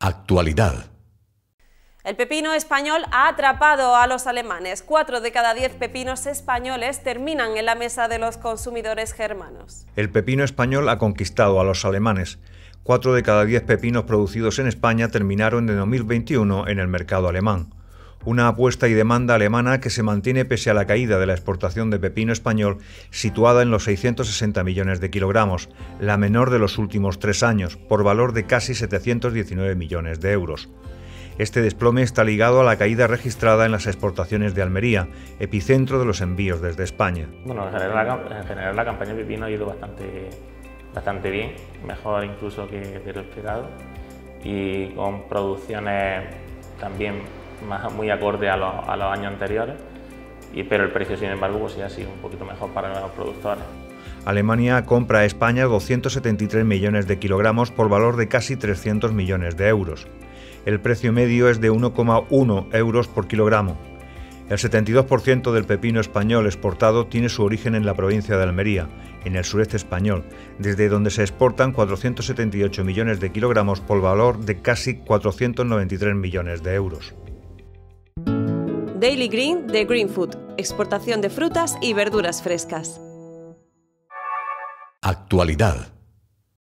Actualidad. El pepino español ha atrapado a los alemanes. 4 de cada 10 pepinos españoles terminan en la mesa de los consumidores germanos. El pepino español ha conquistado a los alemanes. 4 de cada 10 pepinos producidos en España terminaron en 2021 en el mercado alemán. Una apuesta y demanda alemana que se mantiene pese a la caída de la exportación de pepino español, situada en los 660 millones de kilogramos, la menor de los últimos 3 años, por valor de casi 719 millones de euros. Este desplome está ligado a la caída registrada en las exportaciones de Almería, epicentro de los envíos desde España. Bueno, en general la campaña de pepino ha ido bastante bien, mejor incluso que de lo esperado, y con producciones también muy acorde a los años anteriores, pero el precio, sin embargo, pues sí ha sido un poquito mejor para los productores. Alemania compra a España 273 millones de kilogramos por valor de casi 300 millones de euros. El precio medio es de 1,1 euros por kilogramo. El 72% del pepino español exportado tiene su origen en la provincia de Almería, en el sureste español, desde donde se exportan 478 millones de kilogramos por valor de casi 493 millones de euros. Daily Green de Green Food, exportación de frutas y verduras frescas. Actualidad.